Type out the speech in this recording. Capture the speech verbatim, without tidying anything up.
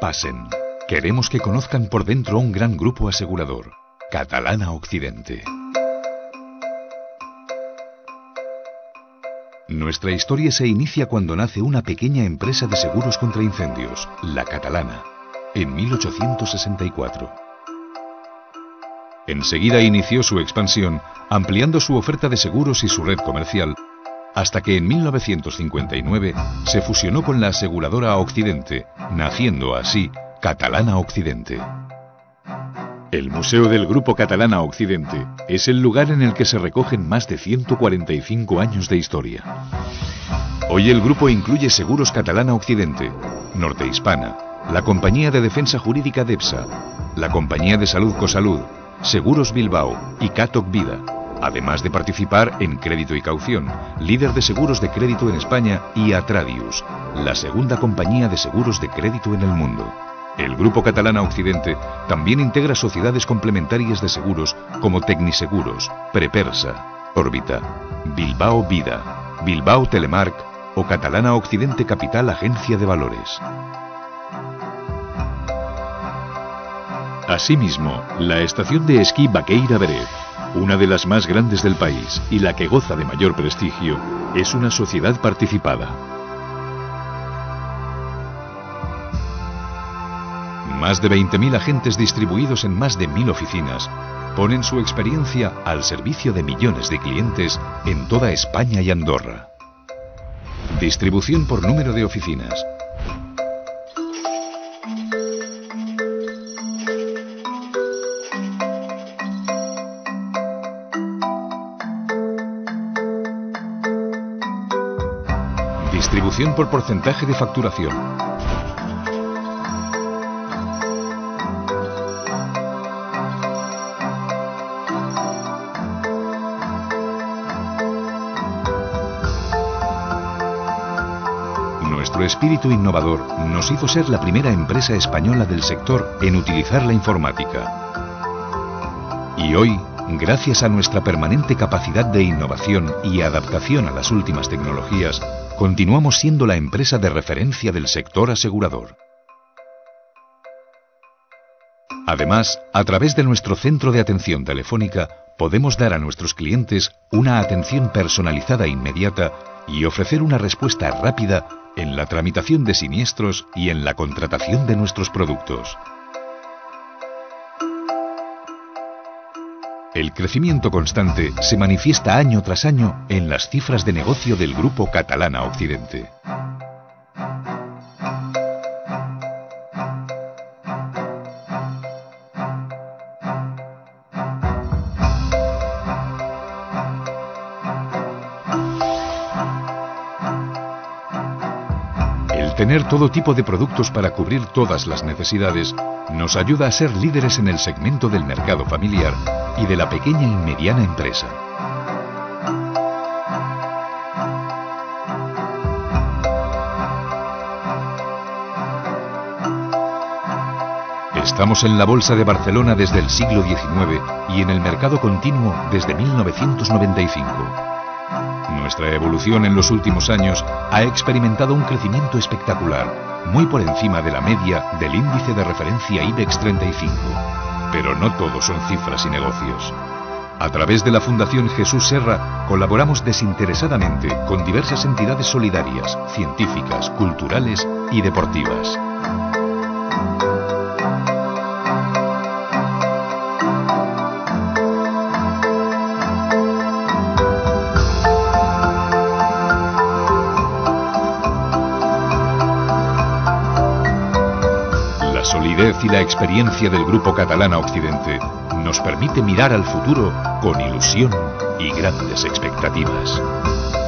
Pasen. Queremos que conozcan por dentro un gran grupo asegurador. Catalana Occidente. Nuestra historia se inicia cuando nace una pequeña empresa de seguros contra incendios, La Catalana, en mil ochocientos sesenta y cuatro. Enseguida inició su expansión, ampliando su oferta de seguros y su red comercial, hasta que en mil novecientos cincuenta y nueve se fusionó con la aseguradora Occidente, naciendo así Catalana Occidente. El Museo del Grupo Catalana Occidente es el lugar en el que se recogen más de ciento cuarenta y cinco años de historia. Hoy el grupo incluye Seguros Catalana Occidente, Norte Hispana, la Compañía de Defensa Jurídica DEPSA, la Compañía de Salud Cosalud, Seguros Bilbao y Catoc Vida, además de participar en Crédito y Caución, líder de seguros de crédito en España, y Atradius, la segunda compañía de seguros de crédito en el mundo. El Grupo Catalana Occidente también integra sociedades complementarias de seguros como Tecniseguros, Prepersa, Órbita, Bilbao Vida, Bilbao Telemark o Catalana Occidente Capital Agencia de Valores. Asimismo, la estación de esquí Baqueira Beret, una de las más grandes del país y la que goza de mayor prestigio, es una sociedad participada. Más de veinte mil agentes distribuidos en más de mil oficinas ponen su experiencia al servicio de millones de clientes en toda España y Andorra. Distribución por número de oficinas. Distribución por porcentaje de facturación. Nuestro espíritu innovador nos hizo ser la primera empresa española del sector en utilizar la informática. Y hoy, gracias a nuestra permanente capacidad de innovación y adaptación a las últimas tecnologías, continuamos siendo la empresa de referencia del sector asegurador. Además, a través de nuestro centro de atención telefónica, podemos dar a nuestros clientes una atención personalizada e inmediata y ofrecer una respuesta rápida en la tramitación de siniestros y en la contratación de nuestros productos. El crecimiento constante se manifiesta año tras año en las cifras de negocio del Grupo Catalana Occidente. El tener todo tipo de productos para cubrir todas las necesidades nos ayuda a ser líderes en el segmento del mercado familiar y de la pequeña y mediana empresa. Estamos en la Bolsa de Barcelona desde el siglo diecinueve y en el mercado continuo desde mil novecientos noventa y cinco. Nuestra evolución en los últimos años ha experimentado un crecimiento espectacular, muy por encima de la media del índice de referencia IBEX treinta y cinco. Pero no todo son cifras y negocios. A través de la Fundación Jesús Serra colaboramos desinteresadamente con diversas entidades solidarias, científicas, culturales y deportivas. La solidez y la experiencia del Grupo Catalana Occidente nos permite mirar al futuro con ilusión y grandes expectativas.